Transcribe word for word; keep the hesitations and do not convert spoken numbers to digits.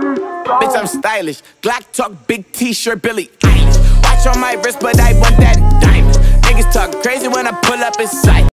Bitch, I'm stylish. Glock talk, big t-shirt, Billy Eilish. Watch on my wrist, but I want that diamond. Niggas talk crazy when I pull up in sight.